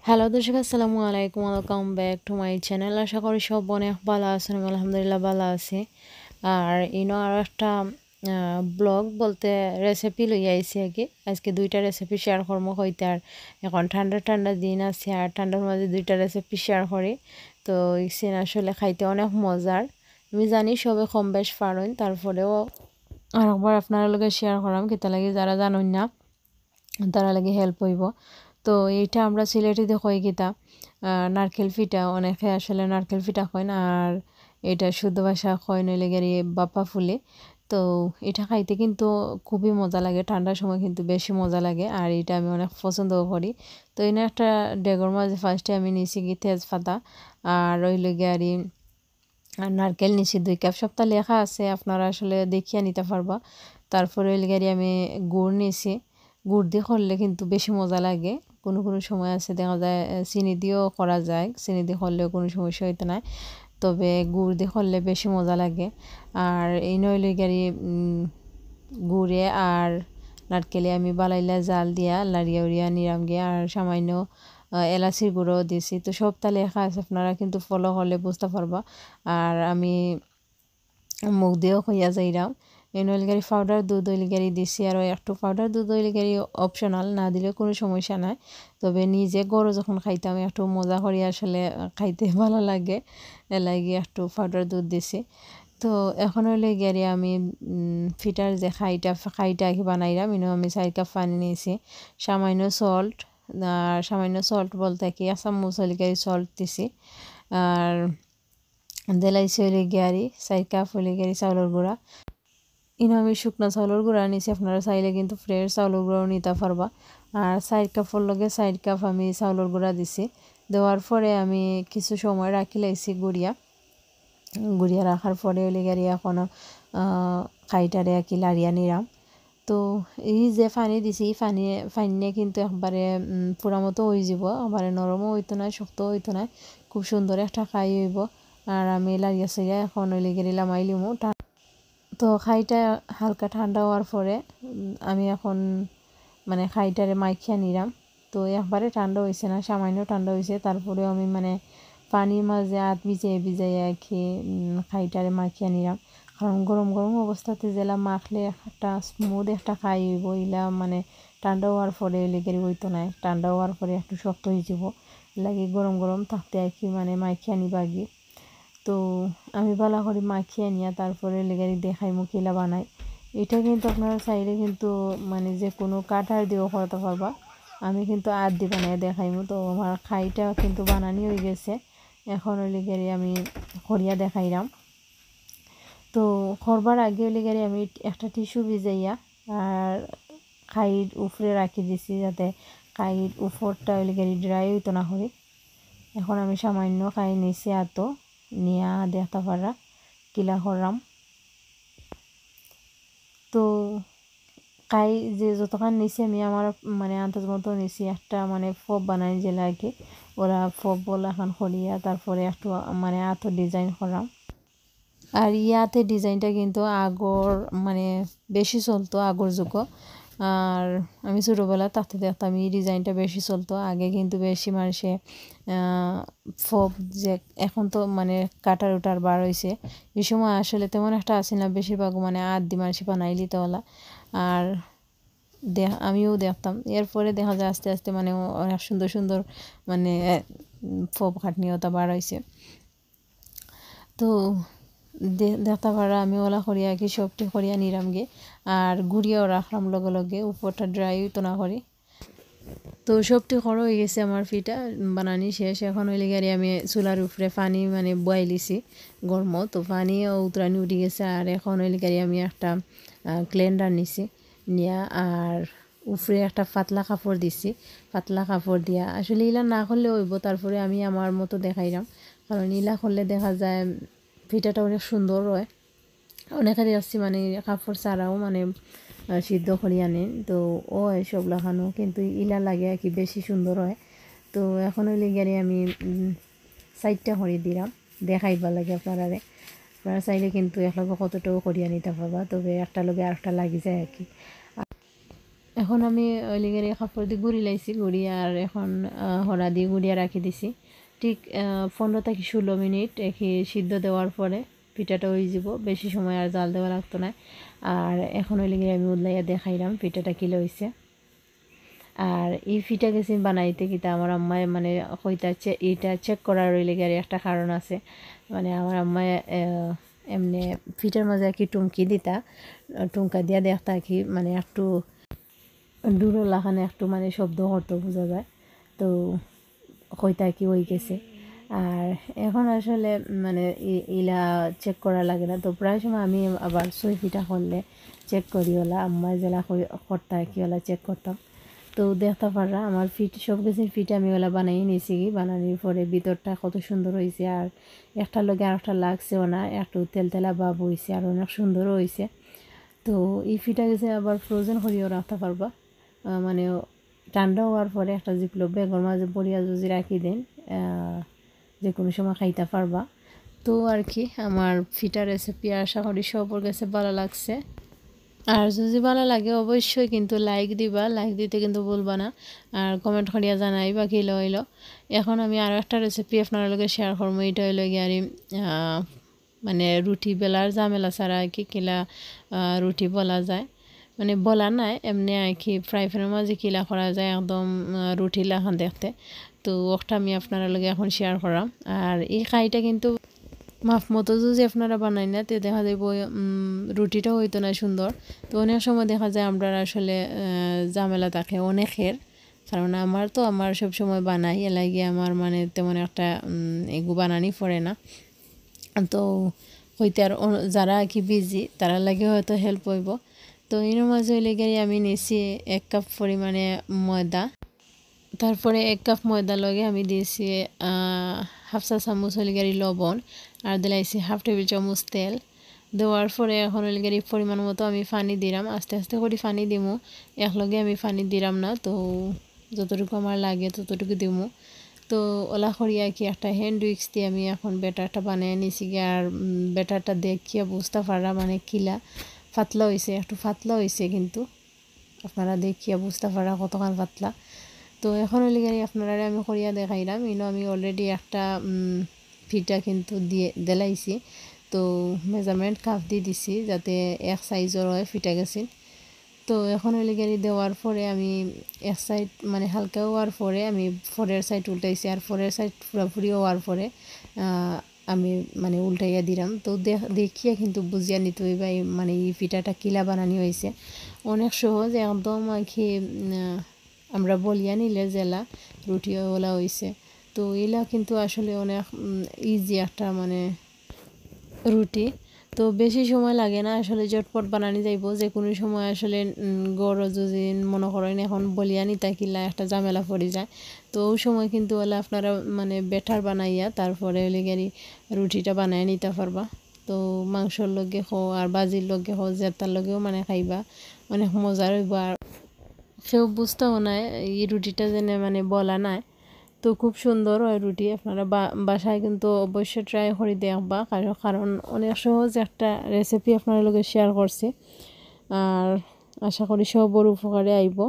Hello দর্শক, আসসালামু আলাইকুম, welcome back to my channel. আশা করি সব অনেক ভালো আছেন। আমি আলহামদুলিল্লাহ ভালো আছি। আর আর একটা ব্লগ বলতে রেসিপি লই আইছি আর কি। আজকে দুইটা রেসিপি শেয়ার করবো হইতে। আর এখন ঠান্ডা ঠান্ডা দিন আছে, আর ঠান্ডার মাঝে দুইটা রেসিপি শেয়ার করি। তো ইসেন আসলে খাইতে অনেক মজার। আমি জানি সবে কম বেশ পারেন, তারপরেও আরেকবার আপনারা লগে শেয়ার করাম কিতা লাগে, যারা জানেন না তারা লাগে হেল্প হইব। তো এইটা আমরা সিলেটিতে কই কিতা নারকেল পিঠা, অনেকে আসলে নারকেল পিঠা কয় না, আর এটা শুদ্ধ ভাষা কয় নইলে গেরি বাপ্পা ফুলে। তো এটা খাইতে কিন্তু খুবই মজা লাগে, ঠান্ডার সময় কিন্তু বেশি মজা লাগে, আর এটা আমি অনেক পছন্দও করি। তো এনে একটা ডেগর মাঝে ফার্স্টে আমি নিছি কি তেজপাতা আর রইলে গিয়ে আর নারকেল নিছি 2 কাপ। সবটা লেখা আছে, আপনারা আসলে দেখিয়া নিতে পারবা। তারপরে হইলে গিয়ে আমি গুড় নিছি। গুড় দিয়ে করলে কিন্তু বেশি মজা লাগে। কোনো কোনো সময় আছে দেখা যায় চিনি দিয়েও করা যায়, চিনি দিয়ে করলেও কোনো সমস্যা হইতে নাই, তবে গুড় দিয়ে করলে বেশি মজা লাগে। আর এই নইলে গাড়ি গুড়ে আর নারকেলে আমি বালাইলা জাল দিয়া লাড়িয়া উড়িয়া নিরাম গিয়া, আর সামান্য এলাচির গুঁড়ো দিছি। তো সবটা লেখা আছে, আপনারা কিন্তু ফলো করলে বুঝতে পারবা। আর আমি মুখ দিয়েও হইয়া যাইরাম। এই নইলগাড়ি পাউডার দুধ ওইলগাড়ি দিছি, আর একটু পাউডার দুধ ওইলগাড়ি অপশনাল, না দিলেও কোনো সমস্যা নাই। তবে নিজে গরু যখন খাইতাম একটু মজা করি, আসলে খাইতে ভালো লাগে, এলাগি একটু পাউডার দুধ দিছি। তো এখন হইলে গিয়ে আমি ফিটার যে খাইটা কি বানাইলাম, ইনো আমি 4 কাপ পানি নিয়েছি, সামান্য সল্ট, আর সামান্য সল্ট বলতে কি আসাম মুসলিকারি সল্ট দিছি, আর দেলাইছি হইলে গিয়ারি 4 কাপ হইলে গিয়ারি চাউলের গুঁড়া। ইনো আমি শুকনা চাউলের গুঁড়া নিছি, আপনারা চাইলে কিন্তু ফ্রেশ চাউলের গুঁড়াও নিতে পারবা। আর 4 কাপের লগে 4 কাপ আমি চাউলের গুঁড়া দিছি। দেওয়ার পরে আমি কিছু সময় রাখি লাইছি গুড়িয়া রাখার পরে হইলে গিয়ারি এখন খাইটারে আর কি লাড়িয়া নিলাম। তো এই যে পানি দিছি, পানিয়ে কিন্তু একবারে পুরা মতো হয়ে যাব, একবারে নরমও হইতো না, শক্তও হইতো না, খুব সুন্দর একটা খাই হইব। আর আমি লাড়িয়া সাইয়া এখন হইলে গিয়ে লামাইলিমু। তো খাইটা হালকা ঠান্ডা হওয়ার পরে আমি এখন মানে খাইটারে মাইখিয়া নিলাম। তো একবারে ঠান্ডা হয়েছে না, সামান্য ঠান্ডা হয়েছে, তারপরেও আমি মানে পানির মাঝে হাত ভিজাইয়া আর কি খাইটারে মাখিয়া নিলাম। কারণ গরম গরম অবস্থাতে জেলা মাখলে একটা স্মুথ একটা খাই হইব, ইলা মানে ঠান্ডা হওয়ার পরে লেগেরি হইতো না, ঠান্ডা হওয়ার পরে একটু শক্ত হয়ে যাব, লাগে গরম গরম থাকতে আর কি মানে মাখিয়া নিবা গিয়ে। তো আমি ভালো করে মাখিয়ে নিয়ে তারপরে লেগারি দেখাই মুখিলা বানাই। এটা কিন্তু আপনারা চাইলে কিন্তু মানে যে কোনো কাঠার দিয়েও করতে পারবা, আমি কিন্তু আর দি বানাই দেখাইমু। তো আমার খাইটা কিন্তু বানানি হয়ে গেছে, এখন ওই লেগারি আমি করিয়া দেখাইলাম। তো করবার আগে ওই লেগারি আমি একটা টিস্যু ভিজাইয়া আর খাইর উপরে রাখি দিছি, যাতে খাইর উপরটা ওই লেগারি ড্রাই হইতো না করে। এখন আমি সামান্য খাই নিছি আতো নিয়া দেখতে পারা কিলা করলাম। তো খাই যে যতক্ষণ নিছি আমি আমার মানে আন্দাজ মতো নিছি, একটা মানে ফব বানাই যে লাগে ওরা ফব বলা এখন করিয়া তারপরে একটু মানে আতো ডিজাইন করলাম। আর ইয়াতে ডিজাইনটা কিন্তু আগর মানে বেশি চলতো, আগর যুগ। আর আমি ছোটোবেলা তাতে দেখতাম এই ডিজাইনটা বেশি চলতো আগে, কিন্তু বেশি মানুষে ফোক যে এখন তো মানে কাটার উটার বার হয়েছে, এই সময় আসলে তেমন একটা আসে না, বেশিরভাগ মানে আদি মানুষ বানাই লিতওয়ালা। আর আমিও দেখতাম, এরপরে দেখা যায় আস্তে আস্তে মানে অনেক সুন্দর সুন্দর মানে ফোক খাটনিওটা বার হয়েছে। তো দেখতে পারা আমি ওলা করিয়া কি সবটি করিয়া নিলাম গে, আর গুড়িয়াও রাখলাম লগে লগে, উপরটা ড্রাই হইতো না করি। তো সবটি খড় হয়ে গেছে, আমার ফিটা বানানি শেষ। এখন হইলে গাড়ি আমি চুলার উপরে পানি মানে বয়াইলিছি গরম, তো পানিও উতরানি উঠে গেছে। আর এখন হইলে গাড়ি আমি একটা ক্লেন্ডার নিছি নিয়া, আর উপরে একটা পাতলা কাপড় দিছি, পাতলা কাপড় দিয়া আসলে ইলা না করলে হইব। তারপরে আমি আমার মতো দেখাইলাম, কারণ ইলা করলে দেখা যায় পিঠাটা অনেক সুন্দর হয়। অনেকে দেখছি মানে কাপড় ছাড়াও মানে সিদ্ধ করি আনে, তো ও এসব লাগানো কিন্তু ইলা লাগে আর কি বেশি সুন্দর হয়। তো এখন হইলে গিয়ে আমি 4টা করে দিলাম, দেখাইবা লাগে আপনারা চাইলে কিন্তু একলগে কতটাও করিয়া নিতে পারবা, তবে একটা লগে আরেকটা লাগি যায় আর কি। এখন আমি ওইলিগের কাপড় দিয়ে গুড়ি লাইছি, গুড়ি আর এখন হরা দিয়ে গুড়িয়া রাখি দিছি। ঠিক 15 থেকে 16 মিনিট রেখে সিদ্ধ দেওয়ার পরে পিঠাটা হয়ে যাব, বেশি সময় আর জাল দেওয়া লাগতো না। আর এখন ওইলিগের আমি উদলাইয়া দেখাইলাম পিঠাটা কিলো হয়েছে। আর এই পিঠা গেছি বানাইতে কিন্তু আমার আম্মায় মানে হইতা এটা চেক করার ওই লেগে একটা কারণ আছে। মানে আমার আম্মায় এমনি পিঠার মাঝে আর কি টুমকি দিতা, টুমকা দিয়া দেখতা কি মানে একটু দূরও লাখানে একটু মানে শব্দ করতে বোঝা যায়, তো হইতা কি হয়ে গেছে। আর এখন আসলে মানে ইলা চেক করা লাগে না, তো প্রায় সময় আমি আবার সই পিঠা করলে চেক করি, ওলা আম্মা জেলা করতা কি ওলা চেক করতাম। তো দেখতে পাররা আমার সব কিছুর ফিট আমি ওলা বানাই নিয়েছি, বানানোর পরে ভিতরটা কত সুন্দর হয়েছে। আর একটার লগে আর একটা লাগছেও না, একটু তেলতেলা ভাব হয়েছে আর অনেক সুন্দরও হয়েছে। তো এই ফিটা গেছে আবার ফ্রোজেন করিও রাখতে পারবা, মানে ঠান্ডা হওয়ার পরে একটা জিপলো বেগর মাঝে বড়িয়া যদি রাখি দেন যে কোনো সময় খাইতে পারবা। তো আর কি আমার ফিটা রেসিপি আশা করি সবার কাছে ভালো লাগছে। আর যদি ভালো লাগে অবশ্যই কিন্তু লাইক দিবা, লাইক দিতে কিন্তু বলবা না, আর কমেন্ট করিয়া জানাই বা কী লইল। এখন আমি আরও একটা রেসিপি আপনার লগে শেয়ার করবো, এটা হইল গিয়ে আর মানে রুটি বেলার ঝামেলা ছাড়া আর কি কিলা রুটি বলা যায়, মানে বলা নাই এমনি আর কি ফ্রাই প্যানের মাঝে কিলা করা যায় একদম রুটি লাখান দেখতে। তো ওটা আমি আপনার লগে এখন শেয়ার করাম। আর এই খাইটা কিন্তু মাফ মতো যদি আপনারা বানাই না, তে দেখা যায় রুটিটাও হইতো না সুন্দর। তো অনেক সময় দেখা যায় আমরা আসলে ঝামেলা থাকে অনেকের, কারণ আমার সব সময় বানাই এলাগিয়ে আমার মানে তেমন একটা এগু বানানি পড়ে না। তো হইতে আর যারা কি বিজি তারা লাগে হয়তো হেল্প হইব। তো এর মাঝে লেগে আমি নিয়েছি 1 কাপ পরিমাণে ময়দা, তারপরে 1 কাপ ময়দা লগে আমি দিয়েছি হাফ চা চামচ হলিগারি লবণ, আর দিলাইছি 1/2 টেবিল চামচ তেল। দেওয়ার পরে এখন হলিগারি পরিমাণ মতো আমি পানি দিলাম, আস্তে আস্তে করে পানি দিমু, একলগে আমি পানি দিলাম না, তো যতটুকু আমার লাগে ততটুকু দিমু। তো ওলা করিয়া কি একটা হ্যান্ড উইক্স দিয়ে আমি এখন ব্যাটারটা বানিয়ে নিয়েছি। আর ব্যাটারটা দেখিয়া বুঝতে পারা মানে কিলা পাতলা হয়েছে, একটু পাতলা হয়েছে, কিন্তু আপনারা দেখিয়া বুঝতে পারা কতক্ষণ পাতলা। তো এখন হলিগারি আপনারা আমি করিয়া দেখাইলাম, আমি অলরেডি একটা ফিটা কিন্তু দিয়ে দিলাইছি। তো মেজারমেন্ট কাপ দিয়ে দিছি যাতে এক সাইজের হয় ফিটা গেছে। তো এখন হলিগারি দেওয়ার পরে আমি এক সাইড মানে হালকা হওয়ার পরে আমি ফোরের সাইড উল্টাইছি, আর ফোরের সাইড পুরোপুরি হওয়ার পরে আমি মানে উল্টাইয়া দিলাম। তো দেখিয়া কিন্তু বুঝিয়া নিতে হইবা মানে এই পিঠাটা কিলা বানানি হয়েছে, অনেক সহজ একদম আর কি। আমরা বলিয়া নিলে জেলা রুটিওয়ালা হয়েছে। তো এলা কিন্তু আসলে অনেক ইজি একটা মানে রুটি। তো বেশি সময় লাগে না আসলে, ঝটপট বানানি যাইব যে কোনো সময়। আসলে গড় যদি মনে করেন এখন বলিয়া নিতা কিলা একটা ঝামেলা পড়ে যায়, তো ওই সময় কিন্তু হলে আপনারা মানে ব্যাটার বানাইয়া তারপরে হলে গেরি রুটিটা বানাই নিতে পারবা। তো মাংসর লগে হো আর বাজির লগে হো জেতার লগেও মানে খাইবা, অনেক মজার হইব। আর সেও বুঝতেও নাই এই রুটিটা যেন মানে বলা নাই। তো খুব সুন্দর হয় রুটি, আপনারা বাসায় কিন্তু অবশ্যই ট্রাই করে দেখবা, কারণ অনেক সহজ একটা রেসিপি আপনার লগে শেয়ার করছি। আর আশা করি সবর উপকারে আইব।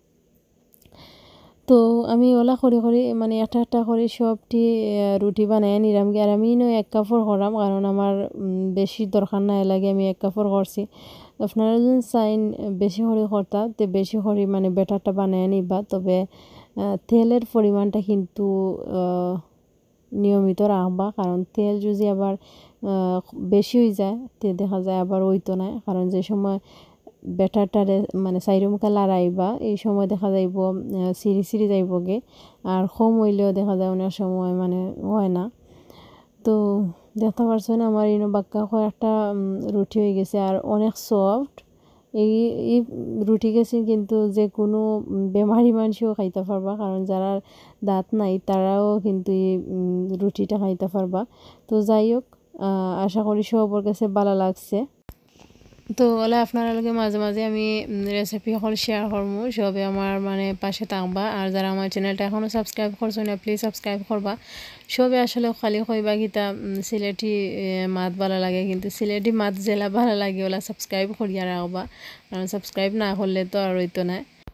তো আমি ওলা করে মানে একটা করে সবটি রুটি বানাই নিলাম। আর আমি 1 কাপড় করাম, কারণ আমার বেশি দরকার না লাগে, আমি 1 কাপড় করছি। আপনারা যদি চাইন বেশি করে করতা তে বেশি করে মানে ব্যাটারটা বানায় নিবা, তবে তেলের পরিমাণটা কিন্তু নিয়মিত রাখবা, কারণ তেল যদি আবার বেশি হয়ে যায় তে দেখা যায় আবার হইতো না। কারণ যে সময় ব্যাটারটারে মানে সাইরমুখা লাড়াইবা এই সময় দেখা যাইব সিঁড়ি যাইবগে, আর কম হইলেও দেখা যায় অনেক সময় মানে হয় না। তো দেখতে পারছেন আমার বাক্কা একটা রুটি হয়ে গেছে আর অনেক সফট। এই রুটি গেছে কিন্তু যে কোনো বেমারি মানুষও খাইতে পারবা, কারণ যারা দাঁত নাই তারাও কিন্তু এই রুটিটা খাইতে পারবা। তো যাই হোক, আশা করি সবার কাছে ভালো লাগছে। তো ওলা আপনারা লগে মাঝে মাঝে আমি রেসিপি সকল শেয়ার করবো, সবে আমার মানে পাশে থাকবা। আর যারা আমার চ্যানেলটা এখনও সাবস্ক্রাইব করছো না প্লিজ সাবস্ক্রাইব করবা। সবে আসলে খালি কইবা গীতা সিলেটি মাত ভালো লাগে, কিন্তু সিলেটি মাত জেলা ভালো লাগে ওলা সাবস্ক্রাইব করিয়া রাখবা, কারণ সাবস্ক্রাইব না করলে তো আর হইতো না।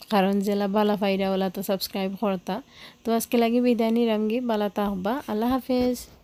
কারণ জেলা বালা ফাইরা ওলা তো সাবস্ক্রাইব করতা। তো আজকে লাগি বিদায় নিরামগি, বালা থাকবা, আল্লাহ হাফেজ।